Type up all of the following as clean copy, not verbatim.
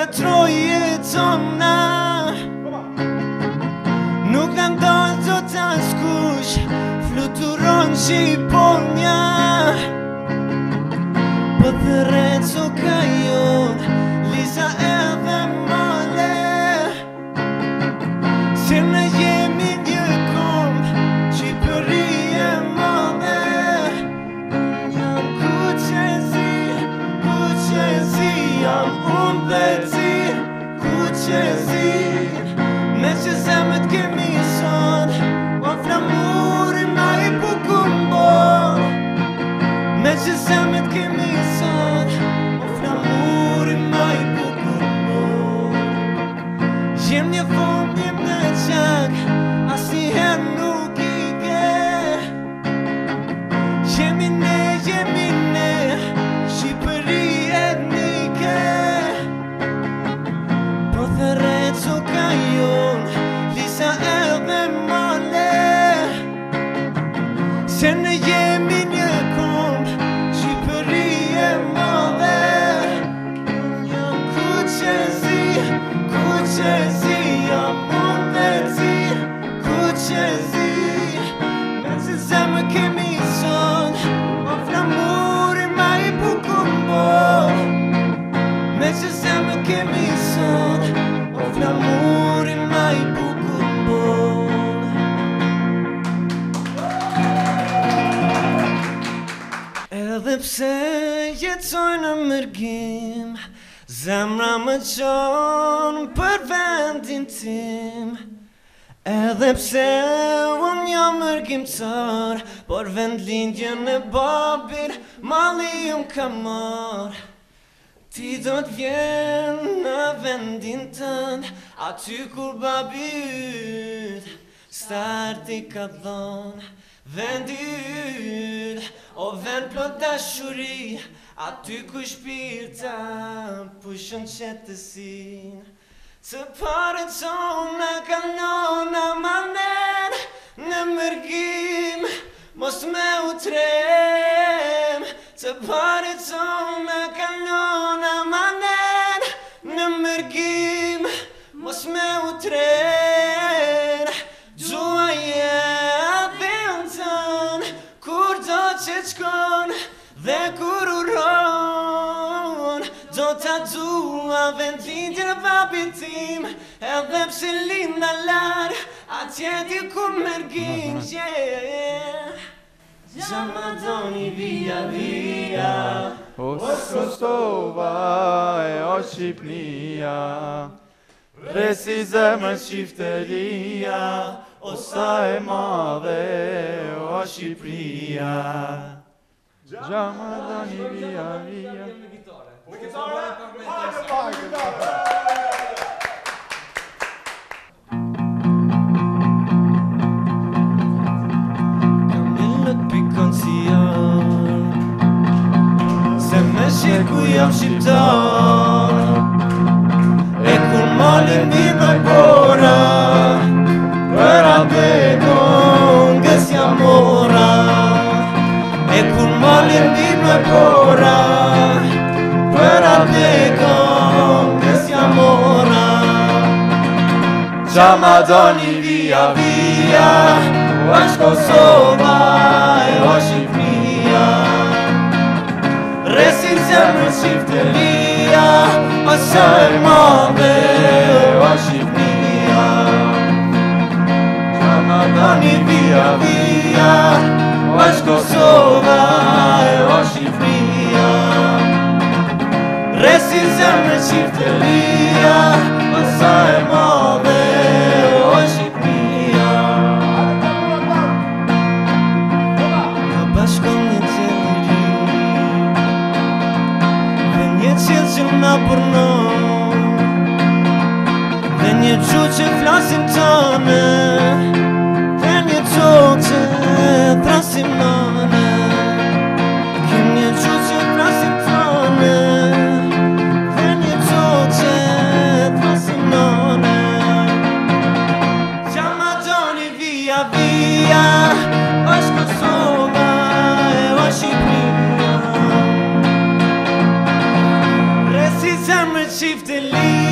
troje tona nuk në ndonë do të skush fluturon Shqiponia po të reco ka jon Lisa edhe male se në jemi një kom Shqipëri e madhe jam kuqezi jam unë dhe ti kuqezi me që zemët kemi sot o flamuri ma i bukumbon me që zemët kemi sot o flamuri ma i bukumbon jem një fond, jem në qak asnjëherë nuk i ke jemi ne Shqipëri etnike po thërreco ka jon Lisa edhe male se ne jemi një komb Shqipëri e madhe jam kuqezi jam unë dhe ti kuqezi me që zemë kemi sot o flamuri ma i bukumbon me që zemë kemi sot o flamuri ma i bukumbon edhe pse jetoj në mërgim zemra më qonë për vendin tim edhe pse unë jam mërgimtar por vendlindjen e babir mali unë ka marr ti do t'vjen në vendin tënd aty kur babi yt starti ka dhon vendi yt o vend plot dashuri aty ku shpirta pushon qetësin të parët tona kalona manen në mërgim mos me u trem të parët tona kalona manen në mërgim mos me u trem gjua dhe unë tën kur do që qkon dhe kur uron do t'a dua vendlindjen e babit tim edhe pse linda larg atje di ku mërgim Gjamadoni via via O Kosova e o Shqipnia Resi zemër shqifteria O sa e madhe o Shqipria Gjamadoni via via Se me shku jam shqiptar e kur malin bibë bora për abedon gës jam mora e kur malin bibë bora për abedon gës jam mora Gjamadoni via via është Kosova e o Shqipnia Resin zemër shqipteria o sa e madhe o Shqipnia Gjamadoni via via është Kosova e o Shqipnia Resin zemër shqipteria o sa e madhe o Shqipnia Në bashkon një qëllëri Dhe një qëllë që nga përnon Dhe një gjuhë që flasim tonë Dhe një tokë që thrasim nane Kem një gjuhë që flasim tonë Dhe një tokë që thrasim nane Gjamadoni via via është Kosova e o Shqipnia Resi zemër qifte li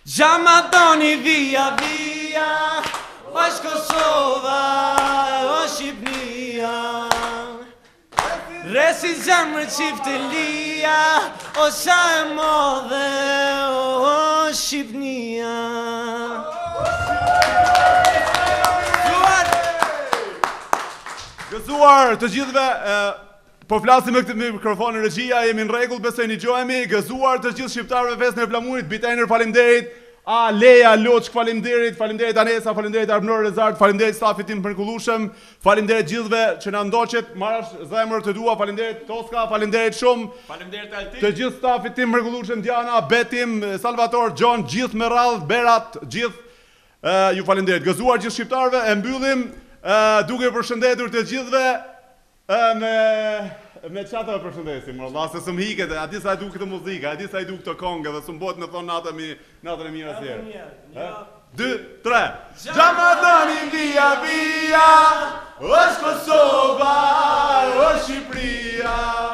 Gjamadoni via via, është Kosova, është Shqipnia. Resi zemrë qiftelia, o sa e modhe, o Shqipnia. Gëzuar të gjithëve, po flasim me këtë mikrofonin regjia, jemi në rregull, besoj një gjohemi. Gëzuar të gjithë shqiptarëve festën e flamurit, Tainer faleminderit. A Leja Loç faleminderit, faleminderit Anesa, faleminderit Arnor Rezart, faleminderit stafit tim përkullueshëm, faleminderit gjithëve që na ndoqët, marrësh zemër të dua, faleminderit Toska, faleminderit shumë. Faleminderit Altin. Të gjithë stafit tim përkullueshëm, Diana, Betim, Salvator, John, gjithë me radhë, Berat, gjithë ju faleminderit. Gëzuar gjithë shqiptarëve, e mbyllim duke përshëndetur të gjithëve me çata përshëndesim, Allah, se s'm hiket, a di sa e du këtë muzikë, a di sa e du këtë kongë, dhe s'm bëhet me thonë natën e mirë asnjëherë. 2, 3. Gjamadoni via via, është Kosova, është Shqipëria.